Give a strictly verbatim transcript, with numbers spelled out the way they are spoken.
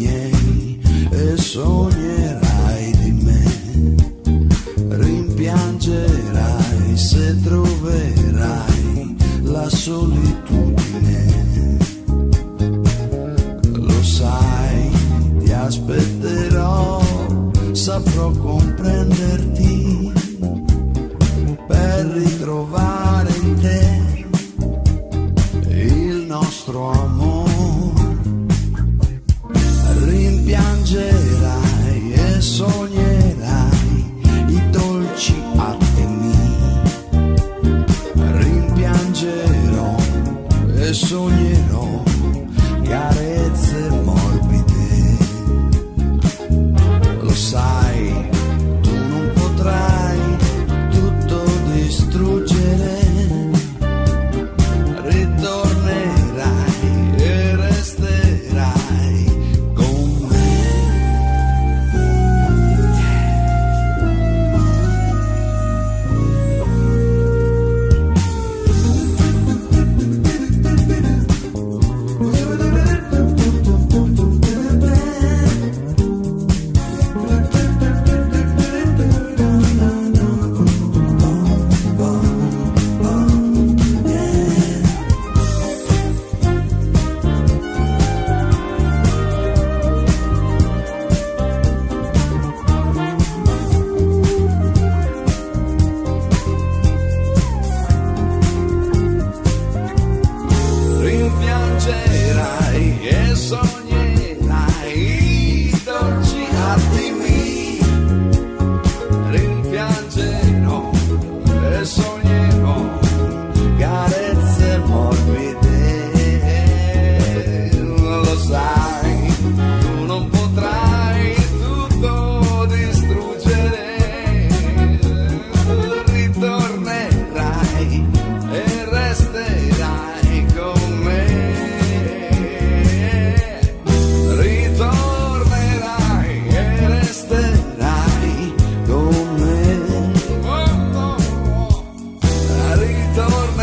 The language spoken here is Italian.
miei e sognerai di me, rimpiangerai se troverai la solitudine. Lo sai, ti aspetterò, saprò comprenderti per ritrovare in te il nostro amore. Rimpiangerai e sognerai i dolci attimi, rimpiangerò e sognerò carezze morbide. Lo sai, tu non potrai tutto distruggere, ritornerai e resterai con me. Rimpiangerai e sognerai i dolci attimi, rimpiangerò e sognerò carezze morbide. Lo sai, tu non potrai tutto distruggere, ritornerai e resterai con me. Ritornerai e resterai con me. Ritornerai